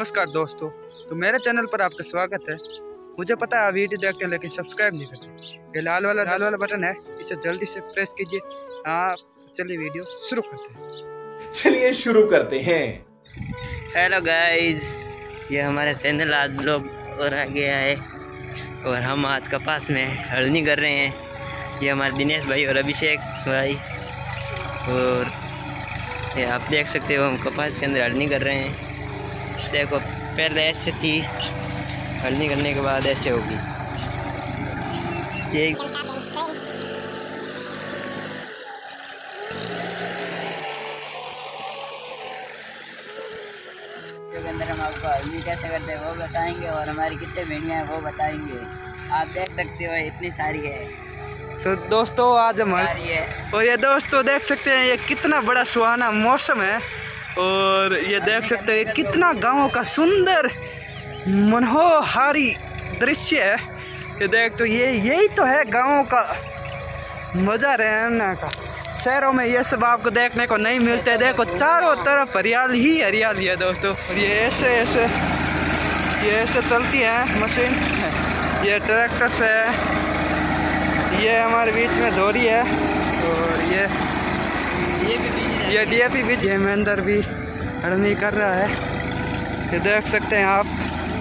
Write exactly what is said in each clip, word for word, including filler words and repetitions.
नमस्कार दोस्तों, तो मेरे चैनल पर आपका स्वागत है। मुझे पता है आप वीडियो देखते हैं लेकिन सब्सक्राइब नहीं करते। ये लाल वाला लाल वाला बटन है, इसे जल्दी से प्रेस कीजिए। हाँ चलिए वीडियो शुरू करते हैं। चलिए शुरू करते हैं। हेलो गाइस, ये हमारा चैनल आज लोग और आ गया है और हम आज कपास में हल्दी कर रहे हैं। ये हमारे दिनेश भाई और अभिषेक भाई, और ये आप देख सकते हो हम कपास के अंदर हल्दी कर रहे हैं। देखो पहले ऐसे थी, हल्दी करने के बाद ऐसे होगी। ये के अंदर हम आपको हल्दी कैसे करते हैं वो बताएंगे और हमारी कितने भेड़ियाँ हैं वो बताएंगे। आप देख सकते हो इतनी सारी है। तो दोस्तों आज हम है और ये दोस्तों देख सकते हैं ये कितना बड़ा सुहाना मौसम है। और ये देख सकते हैं कितना गाँव का सुंदर मनोहारी दृश्य है। ये देख तो ये यही तो है गाँव का मज़ा रहने का। शहरों में ये सब आपको देखने को नहीं मिलते। देखो चारों तरफ हरियाली ही हरियाली है दोस्तों। और ये ऐसे ऐसे ये ऐसे चलती है मशीन। ये ट्रैक्टर से ये हमारे बीच में धोरी है। और ये ये डी ए पी भी ये महेंद्र भी हड़नी कर रहा है। ये देख सकते हैं आप।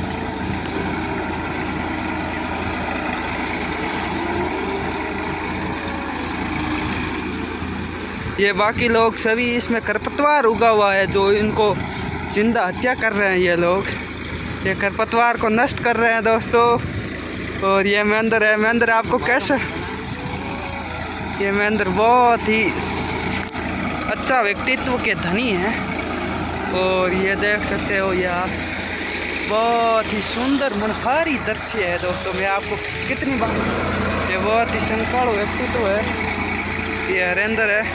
ये बाकी लोग सभी इसमें खरपतवार उगा हुआ है जो इनको जिंदा हत्या कर रहे हैं। ये लोग ये खरपतवार को नष्ट कर रहे हैं दोस्तों। और ये महेंद्र है। महेंद्र आपको कैसे ये महेंद्र बहुत ही अच्छा व्यक्तित्व के धनी है। और ये देख सकते हो ये आप बहुत ही सुंदर मनोहारी दृश्य है दोस्तों। मैं आपको कितनी बार ये बहुत ही संकाल व्यक्तित्व है। ये हरेंद्र है,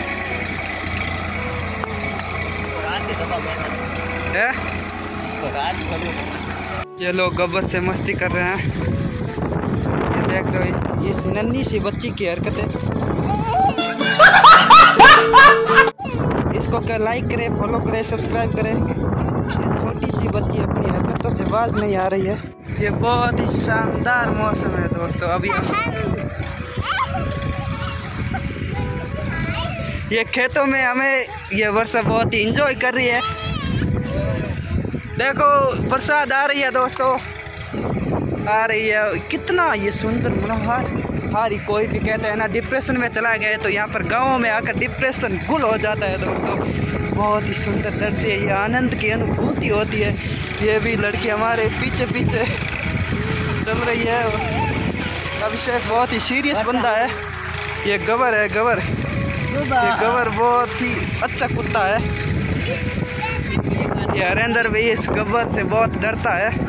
है? ये लोग गब्बर से मस्ती कर रहे हैं। ये देख लो इस नन्ही सी बच्ची की हरकतें। इसको क्या लाइक करें, फॉलो करें, सब्सक्राइब करें। ये छोटी सी बच्ची अपनी हरकतों से बाज नहीं आ रही है। ये बहुत ही शानदार मौसम है दोस्तों। अभी ये खेतों में हमें ये वर्षा बहुत ही इंजॉय कर रही है। देखो बरसात आ रही है दोस्तों, आ रही है। कितना ये सुंदर मनोहर हारी कोई भी कहता है ना डिप्रेशन में चला गया तो यहाँ पर गाँव में आकर डिप्रेशन गुल हो जाता है दोस्तों। बहुत ही सुंदर दृश्य है। ये आनंद की अनुभूति होती है। ये भी लड़की हमारे पीछे पीछे चल रही है। अभिषेक बहुत ही सीरियस बंदा है। ये गबर है, गबर। ये गबर बहुत ही अच्छा कुत्ता है। ये हरेंद्र भी इस गबर से बहुत डरता है।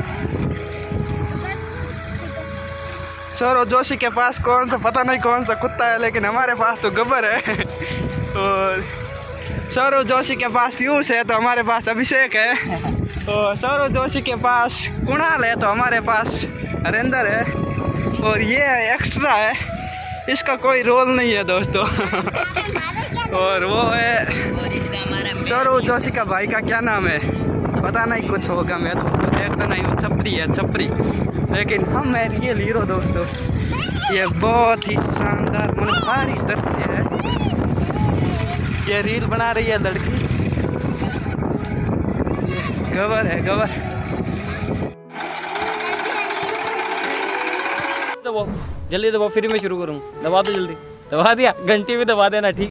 सौरव जोशी के पास कौन सा पता नहीं कौन सा कुत्ता है, लेकिन हमारे पास तो गब्बर है। और सौरव जोशी के पास पीयूष है तो हमारे पास अभिषेक है। और सौरव जोशी के पास कुणाल है तो हमारे पास हरेंद्र है। और ये एक्स्ट्रा है, इसका कोई रोल नहीं है दोस्तों। और वो है सौरव जोशी का भाई का क्या नाम है पता नहीं, कुछ होगा। मैं तो उसको देखता नहीं हूँ। छपरी है छपरी, लेकिन हम है रियल हीरो दोस्तों। ये बहुत ही शानदार मनोहारी दृश्य है। ये रील बना रही है लड़की। गबर है, गबर। दबाओ जल्दी, दबाओ फिर मैं शुरू करूँ। दबा दो जल्दी, दबा दिया, घंटी भी दबा देना। ठीक।